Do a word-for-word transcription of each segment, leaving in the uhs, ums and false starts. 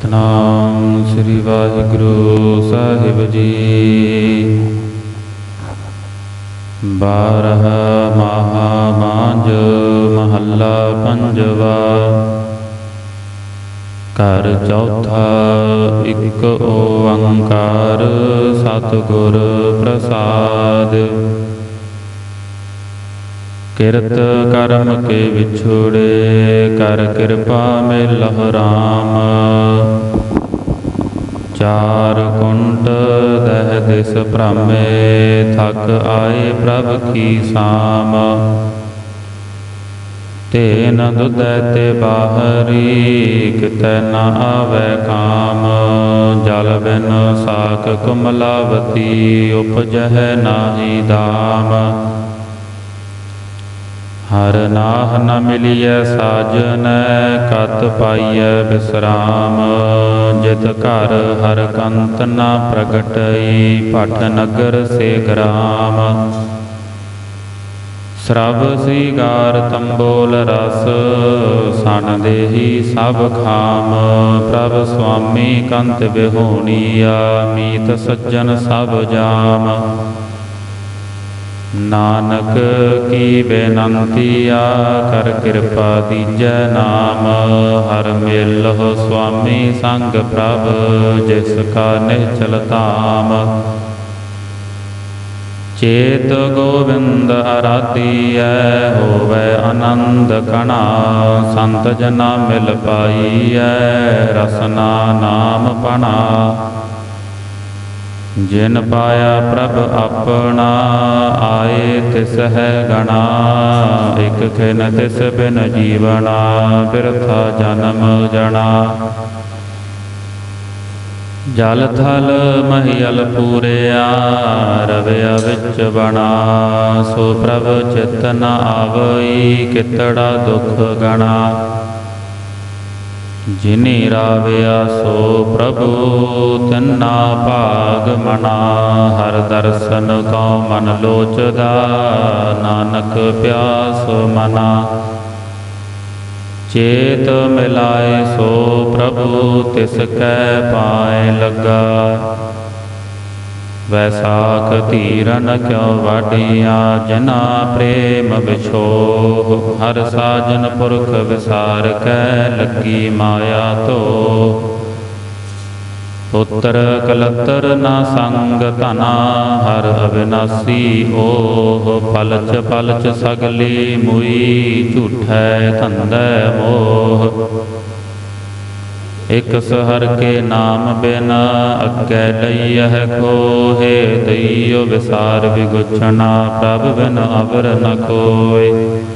ਸਤਨਾਮ ਸ੍ਰੀ ਵਾਹਿਗੁਰੂ ਸਾਹਿਬ ਜੀ। ਬਾਰਹ ਮਾਹਾ ਮਾਂਝ ਮਹੱਲਾ ਪੰਜਵਾ। ਘਰ ਚੌਥਾ ਇੱਕ ਓੰਕਾਰ ਸਤਿਗੁਰ ਪ੍ਰਸਾਦ। ਕਿਰਤ ਕਰਮ ਕੇ ਵਿਛੁੜੇ ਕਰ ਕਿਰਪਾ ਮਿਲਹੁ ਰਾਮ। ਚਾਰ ਕੁੰਟ ਦਹਿ ਦਿਸ ਭ੍ਰਮੇ ਥਕ ਆਏ ਪ੍ਰਭ ਕੀ ਸਾਮ। ਤੇਨ ਦੁਧੈ ਤੇ ਬਾਹਰੀ ਕਿਤੈ ਨ ਆਵੈ ਕਾਮ। ਜਲ ਬਿਨ ਸਾਖ ਕੁਮਲਾਵਤੀ ਉਪਜਹਿ ਨਾਹੀ ਦਾਮ। ਹਰ ਨਾਹ ਨ ਮਿਲੀਐ ਸਾਜਨੈ ਕਤ ਪਾਈਐ ਬਿਸਰਾਮ। ਜਿਤ ਘਰ ਹਰ ਕੰਤ ਨ ਪ੍ਰਗਟਈ ਭਟ ਨਗਰ ਸੇ ਗ੍ਰਾਮ। ਸਰਬ ਸੀਗਾਰ ਤੰਬੋਲ ਰਸ ਸਨ ਦੇਹੀ ਸਭ ਖਾਮ। ਪ੍ਰਭ ਸੁਆਮੀ ਕੰਤ ਬਿਹੋਣੀਆ ਮੀਤ ਸੱਜਣ ਸਭ ਜਾਮ। ਨਾਨਕ ਕੀ ਬੇਨੰਤੀਆ ਕਰ ਕਿਰਪਾ ਦੀਜੈ ਨਾਮ। ਹਰ ਮਿਲਹੁ ਸੁਆਮੀ ਸੰਗ ਪ੍ਰਭ ਜਿਸ ਕਾ ਨਿਹਚਲ ਧਾਮ। ਚੇਤ ਗੋਬਿੰਦ ਅਰਾਧੀਐ ਹੋਵੈ ਆਨੰਦ ਕਣਾ। ਸੰਤ ਜਨਾ ਮਿਲ ਪਾਈਐ ਰਸਨਾ ਨਾਮ ਪਣਾ। ਜਿਨ ਪਾਇਆ ਪ੍ਰਭ ਆਪਣਾ ਆਏ ਤਿਸ ਹੈ ਗਣਾ। ਇਕ ਖਿਨ ਤਿਸ ਬਿਨ ਜੀਵਣਾ ਬਿਰਥਾ ਜਨਮ ਜਣਾ। ਜਲ ਥਲ ਮਹੀਅਲ ਪੂਰਿਆ ਰਵਿਆ ਵਿੱਚ ਬਣਾ। ਸੋ ਪ੍ਰਭ ਚਿਤ ਨ ਆਵਈ ਕਿਤੜਾ ਦੁਖ ਗਣਾ। ਜਿਨੀ ਰਾਵਿਆ ਸੋ ਪ੍ਰਭੂ ਤਿਨਾ ਭਾਗ ਮਨਾ। ਹਰ ਦਰਸ਼ਨ ਕਉ ਮਨ ਲੋਚਦਾ ਨਾਨਕ ਪਿਆਸ ਮਨਾ। ਚੇਤ ਮਿਲਾਏ ਸੋ ਪ੍ਰਭੂ ਤਿਸ ਕੈ ਪਾਏ ਲੱਗਾ। ਵੈਸਾਖ ਧੀਰਨ ਕਿਉ ਵਾਢੀਆਂ ਜਿਨਾ ਪ੍ਰੇਮ ਵਿਛੋਹ। ਹਰ ਸਾਜਨ ਪੁਰਖ ਵਿਸਾਰ ਕੈ ਲੱਗੀ ਮਾਇਆ ਧੋ। ਪੁੱਤਰ ਕਲਤਰ ਨਾ ਸੰਗ ਧਨਾ ਹਰ ਅਵਿਨਾਸੀ ਓਹ। ਪਲਚ ਪਲਚ ਸਗਲੀ ਮੁਈ ਝੂਠੈ ਧੰਦੈ ਮੋਹ। ਇਕ ਸਹਰ ਕੇ ਨਾਮ ਬਿਨ ਅੱਗੇ ਲਈਐ ਖੋਹੇ। ਦਈਓ ਵਿਸਾਰ ਵਿਗੁਛਣਾ ਪ੍ਰਭ ਬਿਨ ਅਵਰ ਨ ਕੋਇ।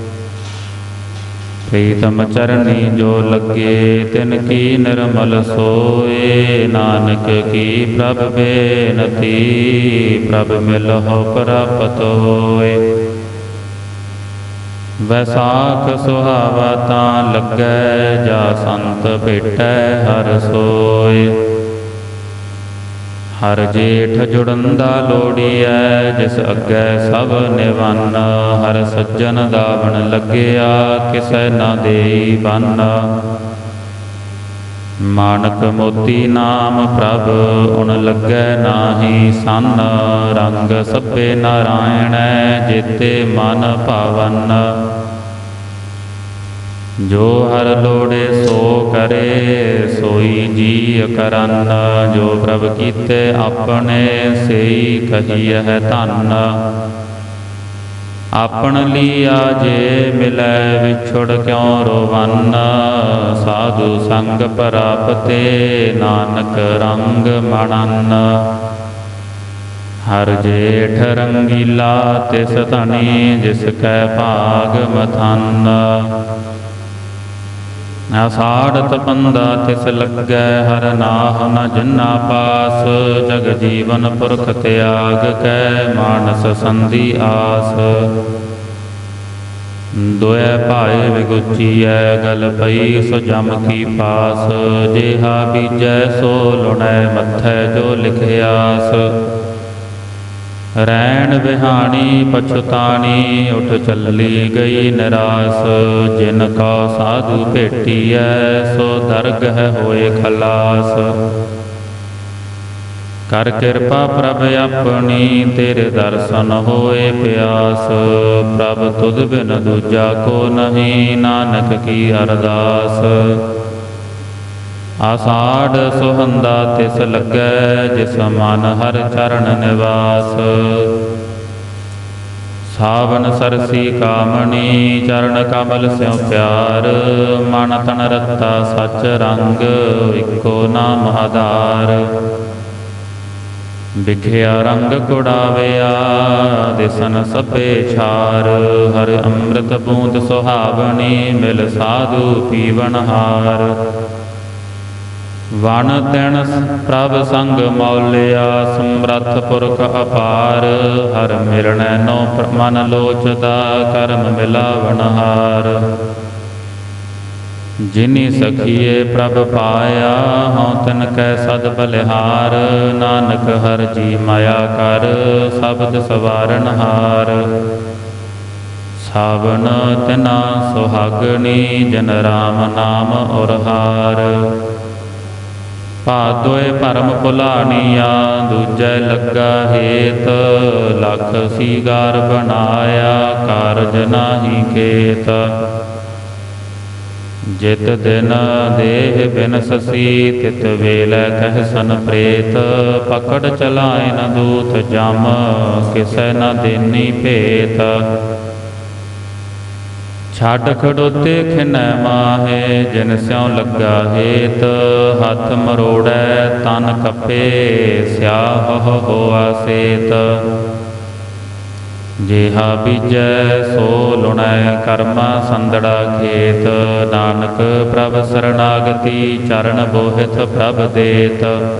ਪ੍ਰੀਤਮ ਚਰਣੀ ਜੋ ਲੱਗੇ ਤਿਨ ਕੀ ਨਿਰਮਲ ਸੋਏ। ਨਾਨਕ ਕੀ ਪ੍ਰਭ ਬੇਨਤੀ ਪ੍ਰਭ ਮਿਲਹੁ ਪ੍ਰਾਪਤ ਹੋਏ। ਵੈਸਾਖ ਸੁਹਾਵਾ ਤਾਂ ਲੱਗੈ ਜਾ ਸੰਤ ਭੇਟੈ ਹਰ ਸੋਇ। ਹਰ ਜੇਠ ਜੁੜੰਦਾ ਲੋੜੀਐ ਜਿਸ ਅੱਗੇ ਸਭ ਨਿਵੰਨ। ਹਰ ਸੱਜਣ ਦਾਵਣ ਲੱਗਿਆ ਕਿਸੈ ਨਾ ਦੇਈ ਬੰਨ। ਮਾਣਕ ਮੋਤੀ ਨਾਮ ਪ੍ਰਭ ਉਣ ਲੱਗੈ ਨਾਹੀ ਸੰਨ। ਰੰਗ ਸਭੇ ਨਾਰਾਇਣੈ ਜੇਤੇ ਮਨ ਭਾਵਨ। ਜੋ ਹਰ ਲੋੜੇ ਸੋ ਕਰੇ ਸੋਈ ਜੀ ਕਰਨ। ਜੋ ਪ੍ਰਭ ਕੀਤੇ ਆਪਣੇ ਸੇਈ ਕਹੀਐ ਧੰਨ। ਆਪਣ ਲੀਆ ਜੇ ਮਿਲੈ ਵਿਛੁੜ ਕਿਉ ਰੋਵਨ। ਸਾਧੂ ਸੰਗ ਪ੍ਰਾਪਤੇ ਨਾਨਕ ਰੰਗ ਮਣਨ। ਹਰ ਜੇਠ ਰੰਗੀਲਾ ਤਿਸ ਧਣੀ ਜਿਸ ਕੈ ਭਾਗ ਮਥਨ। ਆਸਾੜ ਤਪੰਦਾ ਤਿਸ ਲੱਗੈ ਹਰ ਨਾਹ ਨ ਜਿਨਾ ਪਾਸ। ਜਗ ਜੀਵਨ ਪੁਰਖ ਤਿਆਗ ਕੈ ਮਾਨਸ ਸੰਧੀ ਆਸ। ਦੋਇ ਭਾਏ ਵਿਗੁਚੀਐ ਗਲ ਪਈ ਸੋ ਜਮ ਕੀ ਪਾਸ। ਜਿਹਾ ਬੀਜੈ ਸੋ ਲੁਣੈ ਮੱਥੈ ਜੋ ਲਿਖਿਆਸ। ਰੈਣ ਬਿਹਾਣੀ ਪਛਤਾਣੀ ਉਠ ਚੱਲੀ ਗਈ ਨਿਰਾਸ। ਜਿਨ ਕਾ ਸਾਧੂ ਭੇਟੀਐ ਸੋ ਦਰਗਹਿ ਹੋਏ ਖਲਾਸ। ਕਰ ਕਿਰਪਾ ਪ੍ਰਭ ਆਪਣੀ ਤੇਰੇ ਦਰਸ਼ਨ ਹੋਏ ਪਿਆਸ। ਪ੍ਰਭ ਤੁਧ ਬਿਨ ਦੂਜਾ ਕੋ ਨਹੀਂ ਨਾਨਕ ਕੀ ਅਰਦਾਸ। ਆਸਾੜ ਸੁਹੰਦਾ ਤਿਸ ਲੱਗੈ ਜਿਸ ਮਨ ਹਰਿ ਚਰਨ ਨਿਵਾਸ। ਸਾਵਨ ਸਰਸੀ ਕਾਮਣੀ ਚਰਨ ਕਮਲ ਸਿਉ ਪਿਆਰ। ਮਨ ਤਨ ਰਤਾ ਸਚ ਰੰਗ ਇੱਕੋ ਨਾਮ ਆਧਾਰ। ਵਿਖਿਆ ਰੰਗ ਕੁੜਾਵਿਆ ਦਿਸਨ ਸਭੇ ਛਾਰ। ਹਰਿ ਅੰਮ੍ਰਿਤ ਬੂੰਦ ਸੁਹਾਵਣੀ ਮਿਲ ਸਾਧੂ ਪੀਵਨ ਹਾਰ। ਵਣ ਤਿਣ ਪ੍ਰਭ ਸੰਗ ਮੌਲਿਆ ਸਮਰੱਥ ਪੁਰਖ ਅਪਾਰ। ਹਰ ਮਿਲਣੈ ਨੋ ਮਨ ਲੋਚਦਾ ਕਰਮ ਮਿਲਾਵਨ ਹਾਰ। ਜਿਨੀ ਸਖੀਏ ਪ੍ਰਭ ਪਾਇਆ ਹਉ ਤਿਨ ਕੈ ਸਦ ਬਲਿਹਾਰ। ਨਾਨਕ ਹਰ ਜੀ ਮਾਇਆ ਕਰ ਸ਼ਬਦ ਸਵਾਰਨ ਹਾਰ। ਸਾਵਨ ਤਿਨਾ ਸੁਹਾਗਣੀ ਜਨ ਰਾਮ ਨਾਮ ਉਰਹਾਰ। ਭਾਦੋਏ ਭਰਮ ਭੁਲਾਣੀਆ ਦੂਜੈ ਲੱਗਾ ਹੇਤ। ਲਖ ਸੀਗਾਰ ਬਣਾਇਆ ਕਾਰਜ ਨਾਹੀ ਖੇਤ। ਜਿਤ ਦਿਨ ਦੇਹ ਬਿਨ ਸਸੀ ਤਿਤ ਵੇਲੇ ਕਹਿਸਨ ਪ੍ਰੇਤ। ਪਕੜ ਚਲਾਏ ਨ ਦੂਤ ਜਮ ਕਿਸੈ ਨ ਦੇਨੀ ਭੇਤ। ਛੱਡ ਖੜੋਤੇ ਖਿਨੈ ਮਾਹੇ ਜਿਨ ਸਿਉ ਲੱਗਾ ਹੇਤ। ਹੱਥ ਮਰੋੜੈ ਤਨ ਕੱਪੇ ਸਿਆਹ ਹੋਆ ਸੇਤ। ਜਿਹਾ ਬੀਜੈ ਸੋ ਲੁਣੈ ਕਰਮਾ ਸੰਦੜਾ ਖੇਤ। ਨਾਨਕ ਪ੍ਰਭ ਸਰਣਾਗਤੀ ਚਰਨ ਬੋਹਿਥ ਪ੍ਰਭ ਦੇਤ।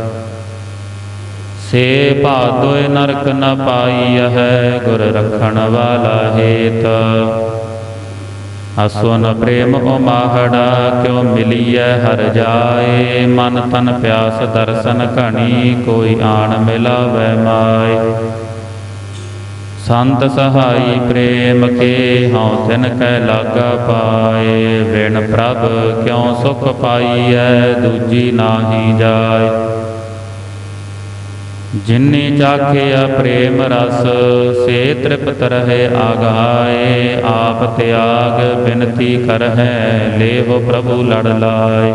ਸੇ ਭਾਦੋਇ ਨਰਕ ਨ ਪਾਈਐ ਗੁਰ ਰਖਣ ਵਾਲਾ ਹੇਤ। ਅਸੁਨ ਪ੍ਰੇਮ ਉਮਾਹੜਾ ਕਿਉ ਮਿਲੀਐ ਹਰ ਜਾਏ। ਮਨ ਤਨ ਪਿਆਸ ਦਰਸ਼ਨ ਘਣੀ ਕੋਈ ਆਣ ਮਿਲਾਵੈ ਮਾਏ। ਸੰਤ ਸਹਾਈ ਪ੍ਰੇਮ ਕੇ ਹਉ ਤਿਨ ਕੈ ਲਾਗਾ ਪਾਏ। ਬਿਨ ਪ੍ਰਭ ਕਿਉ ਸੁਖ ਪਾਈਐ ਦੂਜੀ ਨਾਹੀ ਜਾਏ। ਜਿਨੀ ਚਾਖਿਆ ਪ੍ਰੇਮ ਰਸ ਸੇ ਤ੍ਰਿਪਤ ਰਹੇ ਆਗਾਏ। ਆਪ ਤਿਆਗ ਬਿਨਤੀ ਕਰਹਿ ਲੇਹੁ ਪ੍ਰਭੂ ਲੜ ਲਾਏ।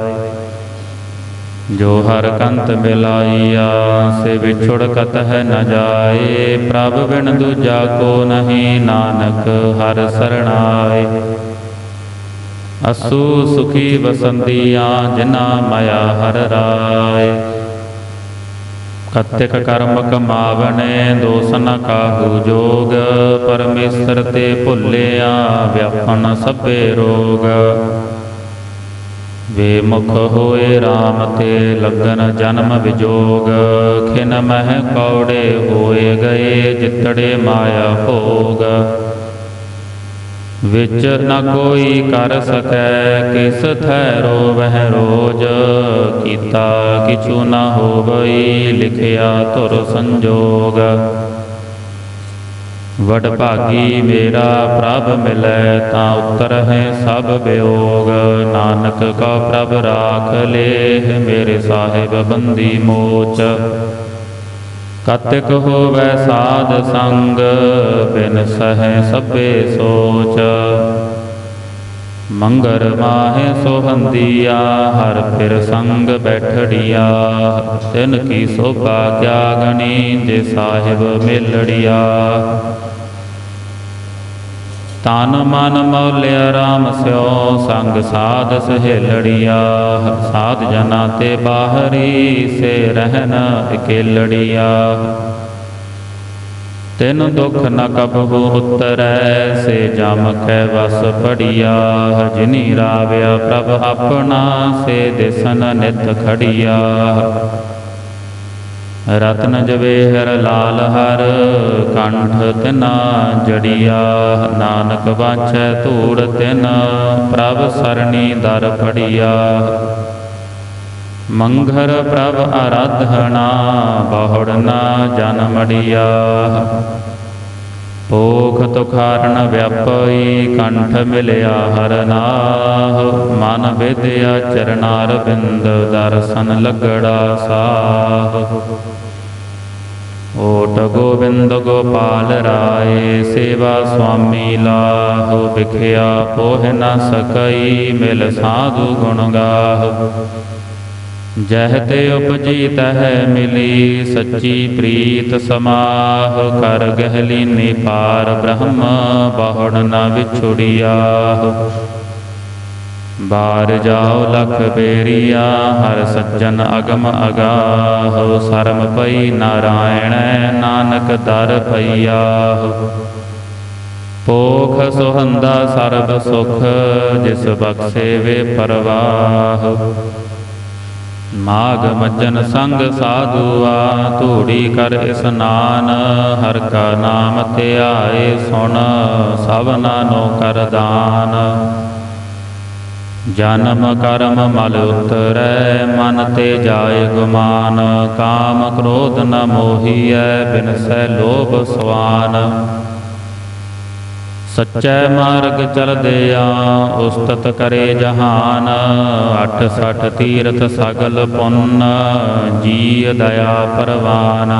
ਜੋ ਹਰ ਕੰਤ ਮਿਲਾਈਆ ਸੇ ਵਿਛੁੜ ਕਤਹਿ ਨ ਜਾਏ। ਪ੍ਰਭ ਬਿਨ ਦੂਜਾ ਕੋ ਨਹੀਂ ਨਾਨਕ ਹਰ ਸਰਣਾਏ। ਅਸੂ ਸੁਖੀ ਵਸੰਦੀਆਂ ਜਿਨਾ ਮਾਇਆ ਹਰ ਰਾਏ। ਕਤਿਕ ਕਰਮ ਕਮਾਵਣੇ ਦੋਸ ਨ ਕਾਹੂ ਜੋਗ। ਪਰਮੇਸ਼ਰ ਤੇ ਭੁੱਲਿਆ ਵਿਆਪਨ ਸਭੇ ਰੋਗ। ਵੇ ਮੁਖ ਹੋਏ RAM ਤੇ ਲਗਨ ਜਨਮ ਵਿਜੋਗ। ਖਿਨ ਮਹਿ ਕੌੜੇ ਹੋਏ ਗਏ ਜਿਤੜੇ ਮਾਇਆ ਭੋਗ। ਵਿੱਚ ਨ ਕੋਈ ਕਰ ਸਕੈ ਕਿਸ ਥੈ ਰੋਵਹਿ ਰੋਜ। ਕੀਤਾ ਕਿਛੂ ਨ ਹੋਵਈ ਲਿਖਿਆ ਧੁਰ ਸੰਜੋਗ। ਵਡ ਭਾਗੀ ਮੇਰਾ ਪ੍ਰਭ ਮਿਲੈ ਤਾਂ ਉਤਰਹਿ ਸਭ ਵਿਯੋਗ। ਨਾਨਕ ਕਾ ਪ੍ਰਭ ਰਾਖ ਲੇਹ ਮੇਰੇ ਸਾਹਿਬ ਬੰਦੀ ਮੋਚ। ਕਤਿਕ ਹੋਵੈ ਸਾਧ ਸੰਗ ਬਿਨ ਸਹਿ ਸਭੇ ਸੋਚ। ਮੰਗਰ ਮਾਹੇ ਸੋਹੰਦੀਆ ਹਰ ਫਿਰ ਸੰਗ ਬੈਠੜੀਆ। ਤਿਨ ਕੀ ਸੋਭਾ ਕਿਆ ਗਣੀ ਜੇ ਸਾਹਿਬ ਮੇਲੜੀਆ। ਤਨ ਮਨ ਮੌਲਿਆ RAM ਸਿਉ ਸੰਗ ਸਾਧ ਸਹੇਲੜੀਆ। ਸਾਧ ਜਨਾ ਤੇ ਬਾਹਰੀ ਸੇ ਰਹਿਨ ਇਕੇਲੜੀਆ। ਤਿਨ ਦੁਖ ਨ ਕਬਹੂ ਉਤਰੈ ਸੇ ਜਮ ਕੈ ਵਸ ਪੜੀਆ। ਜਿਨੀ ਰਾਵਿਆ ਪ੍ਰਭ ਆਪਣਾ ਸੇ ਦਿਸਨ ਨਿਤ ਖੜੀਆ। ਰਤਨ ਜਵੇਹਰ ਲਾਲ ਹਰ ਕੰਠ ਤਿਨਾ ਜੜੀਆ। ਨਾਨਕ ਵਾਂਛੈ ਧੂੜ ਤਿਨ ਪ੍ਰਭ ਸਰਣੀ ਦਰ ਫੜੀਆ। ਮੰਘਰ ਪ੍ਰਭ ਆਰਾਧਨਾ ਬਹੁੜ ਨਾ ਜਨਮੜਿਆ। ਭੋਖ ਤੁਖਾਰਨ ਵਿਆਪਈ ਕੰਠ ਮਿਲਿਆ ਹਰ ਨਾਹ। ਮਨ ਵਿਦਿਆ ਚਰਨਾਰ ਬਿੰਦ ਦਰਸ਼ਨ ਲੱਗੜਾ ਸਾਹ। ਓਟ ਗੋਬਿੰਦ ਗੋਪਾਲ ਰਾਏ ਸੇਵਾ ਸੁਆਮੀ ਲਾਹੁ। ਵਿਖਿਆ ਪੋਹ ਨ ਸਕਈ ਮਿਲ ਸਾਧੂ ਗੁਣ ਗਾਹੁ। ਜਹ ਤੇ ਉਪਜੀ ਤਹ ਮਿਲੀ ਸੱਚੀ ਪ੍ਰੀਤ ਸਮਾਹ। ਕਰ ਗਹਿਲੀਨੀ ਪਾਰ ਬ੍ਰਹਮ ਬਹੁੜ ਨ ਵਿਛੁੜਿਆਹੁ। ਬਾਰ ਜਾਓ ਲਖ ਬੇਰੀਆ ਹਰ ਸੱਜਣ ਅਗਮ ਅਗਾਹੁ। ਸਰਮ ਪਈ ਨਾਰਾਇਣ ਨਾਨਕ ਦਰ ਪਈਆਹੁ। ਪੋਖ ਸੁਹੰਦਾ ਸਰਬ ਸੁਖ ਜਿਸ ਬਖਸ਼ੇ ਵੇ ਪਰਵਾਹ। ਮਾਘ ਮੱਜਨ ਸੰਗ ਸਾਧੂਆ ਧੂੜੀ ਕਰ ਇਸਨਾਨ। ਹਰ ਕਾ ਨਾਮ ਧਿਆਏ ਸੁਣ ਸਭਨਾ ਨੋ ਕਰ ਦਾਨ। ਜਨਮ ਕਰਮ ਮਲ ਉਤਰੈ ਮਨ ਤੇ ਜਾਏ ਗੁਮਾਨ। ਕਾਮ ਕ੍ਰੋਧ ਨ ਮੋਹੀਐ ਬਿਨਸੈ ਲੋਭ ਸਵਾਨ। ਸੱਚੈ ਮਾਰਗ ਚਲਦਿਆ ਉਸਤਤ ਕਰੇ ਜਹਾਨ। ਅਠ ਸਠ ਤੀਰਥ ਸਗਲ ਪੁੰਨ ਜੀ ਦਇਆ ਪਰਵਾਨ।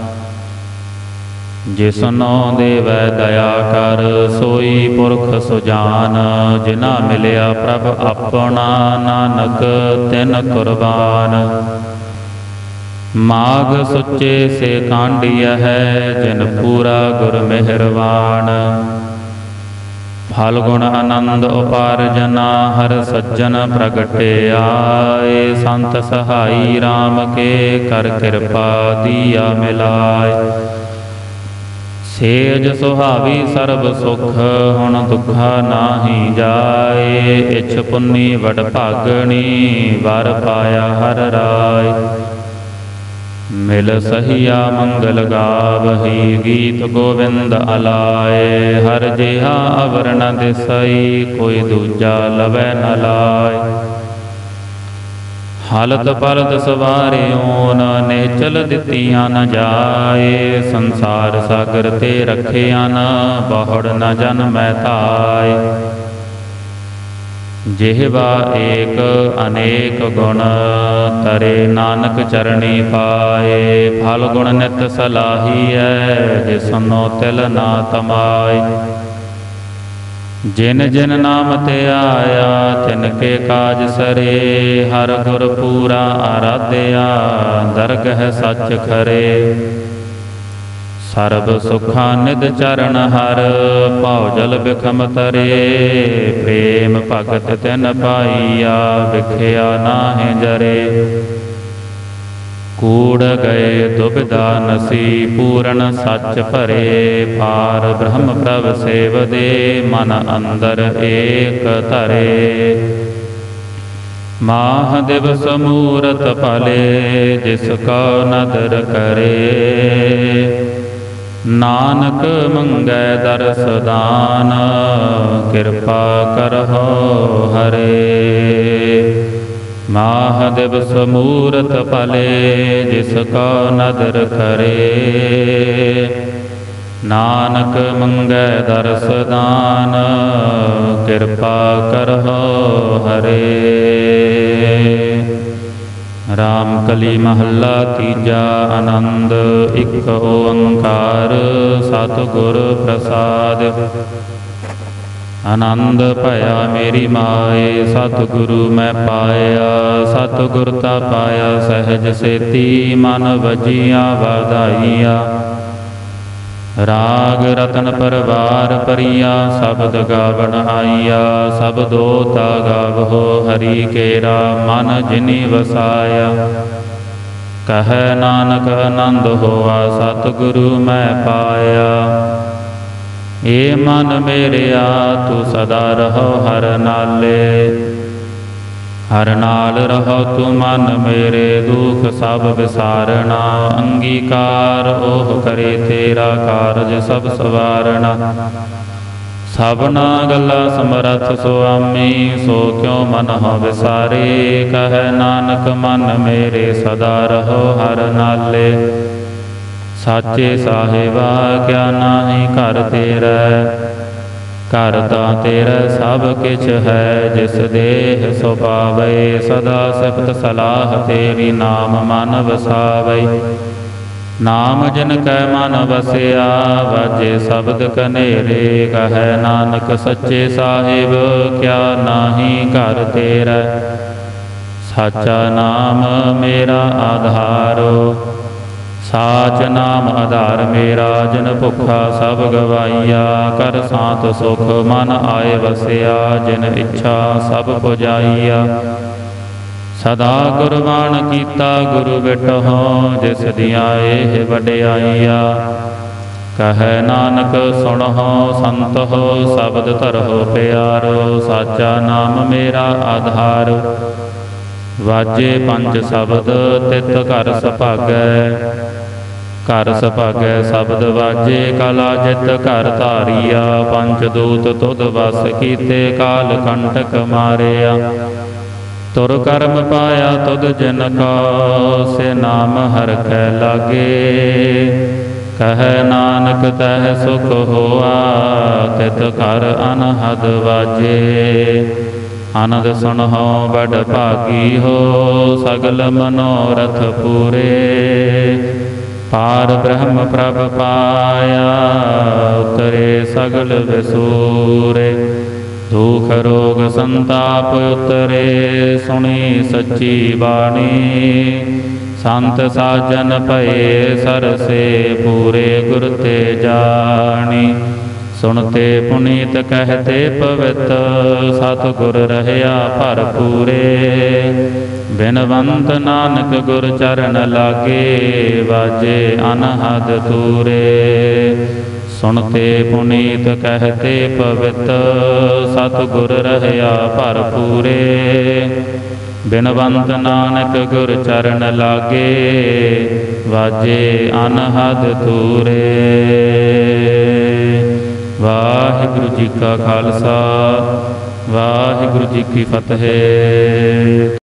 ਜਿਸਨੋ ਦੇਵੈ ਦਇਆ ਕਰ ਸੋਈ ਪੁਰਖ ਸੁਜਾਨ। ਜਿਨਾ ਮਿਲਿਆ ਪ੍ਰਭ ਆਪਣਾ ਨਾਨਕ ਤਿਨ ਕੁਰਬਾਨ। ਮਾਘ ਸੁੱਚੇ ਸੇ ਕਾਂਡੀਆ ਹੈ ਜਿਨ ਪੂਰਾ ਗੁਰ ਮਿਹਰਵਾਨ। ਫਲਗੁਣ ਆਨੰਦ ਉਪਾਰਜਨਾ ਹਰ ਸੱਜਣ ਪ੍ਰਗਟੇ ਆਏ। ਸੰਤ ਸਹਾਈ ਰਾਮ ਕੇ ਕਰ ਕਿਰਪਾ ਦੀਆ ਮਿਲਾਏ। ਸੇਜ ਸੁਹਾਵੀ ਸਰਬ ਸੁਖ ਹੁਣ ਦੁਖਾ ਨਾਹੀ ਜਾਏ। ਇਛ ਪੁੰਨੀ ਵਡ ਭਾਗਣੀ ਵਰ ਪਾਇਆ ਹਰ ਰਾਏ। ਮਿਲ ਸਹੀਆ ਮੰਗਲ ਗਾਵਹੀ ਗੀਤ ਗੋਵਿੰਦ ਅਲਾਏ। ਹਰ ਜਿਹਾ ਅਵਰ ਨ ਦਿਸਈ ਕੋਈ ਦੂਜਾ ਲਵੈ ਨ ਲਾਏ। ਹਾਲਤ ਪਲਤ ਸਵਾਰਿਓਨ ਨੇਚਲ ਦਿੱਤੀਆਂ ਨ ਜਾਏ। ਸੰਸਾਰ ਸਾਗਰ ਤੇ ਰੱਖਿਆ ਨ ਬਹੁੜ ਨ ਜਨਮੈ ਧਾਏ। ਜਿਹਵਾ ਏਕ ਅਨੇਕ ਗੁਣ ਤਰੇ ਨਾਨਕ ਚਰਣੀ ਪਾਏ। ਫਲ ਗੁਣ ਨਿਤ ਸਲਾਹੀਐ ਜਿਸਨੋ ਤਿਲ ਨਾ ਤਮਾਏ। ਜਿਨ ਜਿਨ ਨਾਮ ਤੇ ਆਇਆ ਤਿਨ ਕੇ ਕਾਜ ਸਰੇ। ਹਰ ਗੁਰ ਪੂਰਾ ਆਰਾਧਿਆ ਦਰਗਹਿ ਸੱਚ ਖਰੇ। ਸਰਬ ਸੁਖਾਂ ਨਿਧ ਚਰਨ ਹਰ ਭਾਉ ਜਲ ਬਿਖਮ ਤਰੇ। ਪ੍ਰੇਮ ਭਗਤ ਤਿਨ ਪਾਈਆ ਵਿਖਿਆ ਨਾਹਿ ਜਰੇ। ਕੂੜ ਗਏ ਦੁਬਿਧਾ ਨਸੀ ਪੂਰਨ ਸੱਚ ਭਰੇ। ਪਾਰ ਬ੍ਰਹਮ ਪ੍ਰਭ ਸੇਵਦੇ ਮਨ ਅੰਦਰ ਏਕ ਧਰੇ। ਮਾਹ ਦਿਵਸ ਮੂਰਤ ਭਲੇ ਜਿਸ ਕੋ ਨਦਰ ਕਰੇ। ਨਾਨਕ ਮੰਗੈ ਦਰਸ ਦਾਨ ਕਿਰਪਾ ਕਰਹੁ ਹਰੇ। ਮਾਹ ਦਿਵਸ ਮੂਰਤ ਭਲੇ ਜਿਸ ਕੋ ਨਦਰ ਕਰੇ। ਨਾਨਕ ਮੰਗੈ ਦਰਸ ਦਾਨ ਕਿਰਪਾ ਕਰਹੁ ਹਰੇ। ਰਾਮ ਕਲੀ ਮਹੱਲਾ ਤੀਜਾ। ਆਨੰਦ ਇੱਕ ਓੰਕਾਰ ਸਤਿਗੁਰ ਪ੍ਰਸਾਦਿ। ਆਨੰਦ ਭਇਆ ਮੇਰੀ ਮਾਏ ਸਤਿਗੁਰੂ ਮੈਂ ਪਾਇਆ। ਸਤਿਗੁਰ ਤਾ ਪਾਇਆ ਸਹਿਜ ਸੇਤੀ ਮਨ ਵਜੀਆਂ ਵਧਾਈਆ। ਰਾਗ ਰਤਨ ਪਰਵਾਰ ਪਰੀਆ ਸ਼ਬਦ ਗਾਵਣ ਆਈਆ। ਸ਼ਬਦੋ ਤਾ ਗਾਵਹੋ ਹਰੀ ਕੇਰਾ ਮਨ ਜਿਨੀ ਵਸਾਇਆ। ਕਹੈ ਨਾਨਕ ਆਨੰਦ ਹੋਆ ਸਤਿਗੁਰੂ ਮੈਂ ਪਾਇਆ। ਏ ਮਨ ਮੇਰਿਆ ਤੂੰ ਸਦਾ ਰਹੋ ਹਰ ਨਾਲੇ। ਹਰ ਨਾਲ ਰਹੋ ਤੂੰ ਮਨ ਮੇਰੇ ਦੁਖ ਸਭ ਵਿਸਾਰਣਾ। ਅੰਗੀਕਾਰ ਉਹ ਕਰੇ ਤੇਰਾ ਕਾਰਜ ਸਭ ਸਵਾਰਣਾ। सबना गला समरथ सुआमी, सो क्यों मन हो विसारे। कहे नानक मन मेरे सदा रहो हर नाले। साचे साहिबा क्या नाही घर तेरा, घर तां तेरा सब किछ है। जिस देह सो पावे, सदा सिफत सलाह तेरी नाम मन वसावे। नाम जिन कै मन बसिया, वाजे शब्द कनेरे। कहे नानक सच्चे साहिब क्या नाही घर तेरा। साचा नाम मेरा आधारो, साच नाम आधार मेरा। जिन भुखा सब गवाइया, कर सांत सुख मन आए वसिया। जिन इच्छा सब पुजाइया, सदा गुरबाण कीता गुरु बिटहो। जिस दिया एह वड्याइया, कहे नानक सुनहो संत हो। शब्द धरहो प्यारो, साचा नाम मेरा आधार। वाजे पंच शब्द तित घर सुभागै, घर सुभागै शब्द वाजे। कला जित घर धारिया, पंच दूत तुध वस कीते। काल कंटक मारिया, तुर कर्म पाया तुद जिन का। से नाम हर कै लागे, कहे नानक तह सुख होआ। तित घर अनहद वाजे, आनंद सुनहो बड़ भागी हो। सगल मनोरथ पूरे, पार ब्रह्म प्रभ पाया। उतरे सगल विसूरे, दुख रोग संताप उतरे। सुनी सच्ची बाणी, संत साजन भये सरसे। पूरे गुर ते जानी, सुनते पुनीत कहते पवित। सतगुर रहया भरपूरे, बिनवंत नानक गुर चरण लागे। वाजे अनहद तूरे, सुनते पुनीत कहते पवित। सतगुर रहया भरपूरे, बिनवंत नानक गुर चरण लागे। वाजे अनहद तूरे। वाहिगुरु जी का खालसा, वाहिगुरु जी की फतेह।